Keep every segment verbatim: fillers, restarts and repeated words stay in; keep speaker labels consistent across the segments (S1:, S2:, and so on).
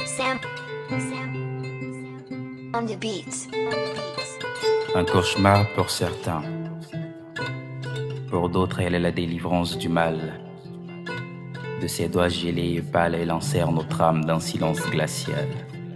S1: Sam, Sam, on the beats.
S2: Un cauchemar pour certains. Pour d'autres, elle est la délivrance du mal. De ses doigts gelés et pâles, elle enserre notre âme d'un silence glacial.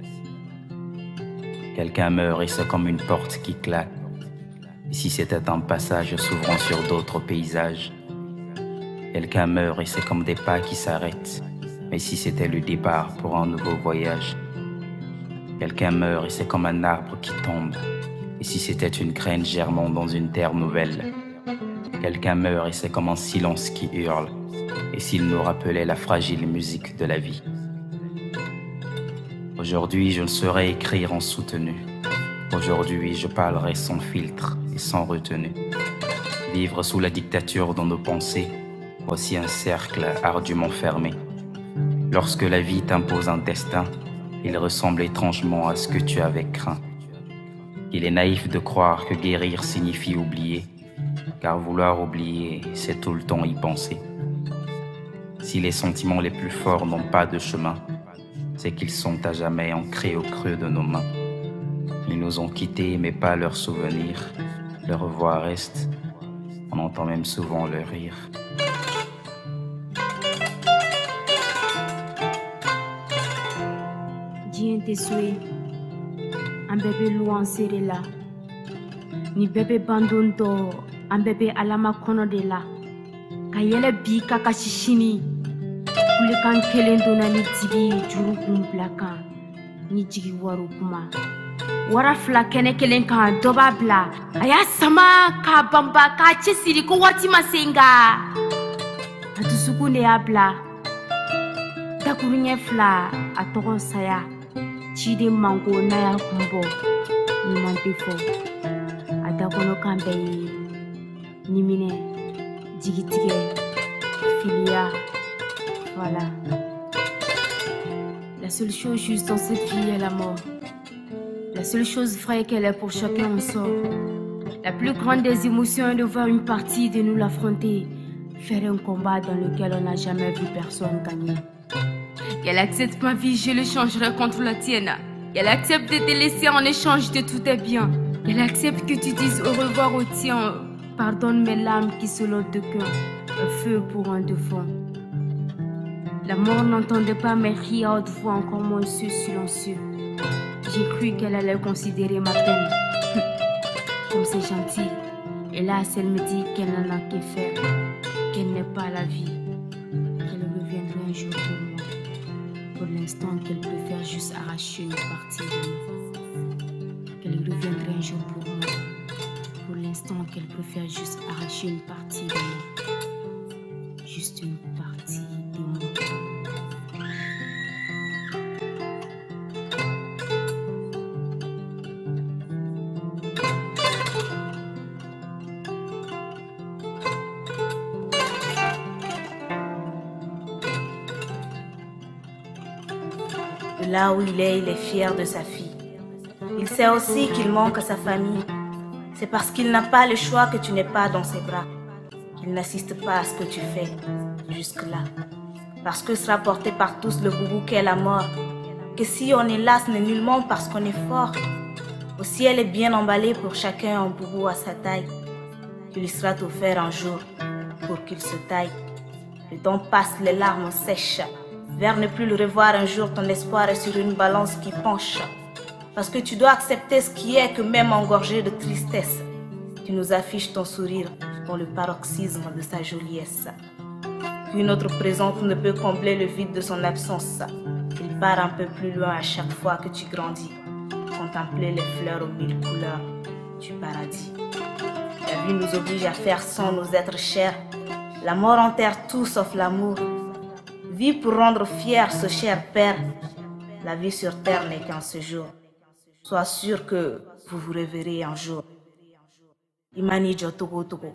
S2: Quelqu'un meurt et c'est comme une porte qui claque. Et si c'était un passage s'ouvrant sur d'autres paysages. Quelqu'un meurt et c'est comme des pas qui s'arrêtent. Mais si c'était le départ pour un nouveau voyage. Quelqu'un meurt et c'est comme un arbre qui tombe. Et si c'était une graine germant dans une terre nouvelle. Quelqu'un meurt et c'est comme un silence qui hurle. Et s'il nous rappelait la fragile musique de la vie. Aujourd'hui, je ne saurais écrire en soutenu. Aujourd'hui, je parlerai sans filtre et sans retenue. Vivre sous la dictature de nos pensées, voici un cercle ardument fermé. Lorsque la vie t'impose un destin, il ressemble étrangement à ce que tu avais craint. Il est naïf de croire que guérir signifie oublier, car vouloir oublier, c'est tout le temps y penser. Si les sentiments les plus forts n'ont pas de chemin, c'est qu'ils sont à jamais ancrés au creux de nos mains. Ils nous ont quittés, mais pas leurs souvenirs. Leur voix reste, on entend même souvent leur rire.
S3: Dieu te souhaite, un bébé loin serré là. Ni bébé bandonto, un bébé alama kono de la. Kayele bi kakashishini. Kulekan kelen dona ni tibi juru kumblaka. Ni jigi waru kuma. Wara fla kene kelen kan doba bla. Aya sama ka bamba ka chesiri ko wati masenga. Atusuku ne abla. Takurunye fla atogon saya. Chide mango naya kumbo. Ni mantifo. Atakono kambe ni mine. Jigitige. Filia. Voilà. La seule chose juste dans cette vie est la mort. La seule chose vraie qu'elle est pour chacun en sort. La plus grande des émotions est de voir une partie de nous l'affronter. Faire un combat dans lequel on n'a jamais vu personne gagner. Qu'elle accepte ma vie, je le changerai contre la tienne. Qu'elle accepte de te laisser en échange de tous tes biens. Qu'elle accepte que tu dises au revoir au tien. Pardonne mes larmes qui se lotent de cœur. Un feu pour un défunt. La mort n'entendait pas mes cris à haute voix, encore moins ceux silencieux. J'ai cru qu'elle allait considérer ma peine. Comme c'est gentil. Et là, elle me dit qu'elle n'en a que faire. Qu'elle n'est pas la vie. Qu'elle reviendrait un jour pour moi. Pour l'instant, qu'elle préfère juste arracher une partie de moi. Qu'elle reviendrait un jour pour moi. Pour l'instant, qu'elle préfère juste arracher une partie de moi. Juste une partie de moi.
S4: De là où il est, il est fier de sa fille. Il sait aussi qu'il manque à sa famille. C'est parce qu'il n'a pas le choix que tu n'es pas dans ses bras. Qu'il n'assiste pas à ce que tu fais jusque-là. Parce que sera porté par tous le boubou qu'est la mort. Que si on est là, ce n'est nullement parce qu'on est fort. Au ciel est bien emballé pour chacun un boubou à sa taille. Tu lui seras offert un jour pour qu'il se taille. Le temps passe, les larmes sèchent. Vers ne plus le revoir un jour, ton espoir est sur une balance qui penche. Parce que tu dois accepter ce qui est que même engorgé de tristesse, tu nous affiches ton sourire dans le paroxysme de sa joliesse. Qu'une autre présence ne peut combler le vide de son absence. Il part un peu plus loin à chaque fois que tu grandis. Contempler les fleurs aux mille couleurs du paradis. La vie nous oblige à faire sans nos êtres chers. La mort enterre tout sauf l'amour. Vie pour rendre fier ce cher père. La vie sur terre n'est qu'un séjour. Sois sûr que vous vous reverrez un jour. Imani Jotogo Togo.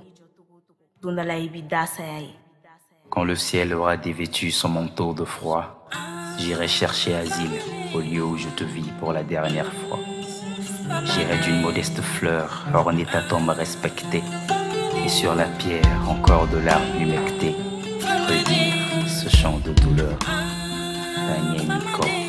S2: Quand le ciel aura dévêtu son manteau de froid, j'irai chercher asile au lieu où je te vis pour la dernière fois. J'irai d'une modeste fleur orner ta tombe respectée, et sur la pierre encore de larmes humectées, redire ce chant de douleur. Daniel Nico.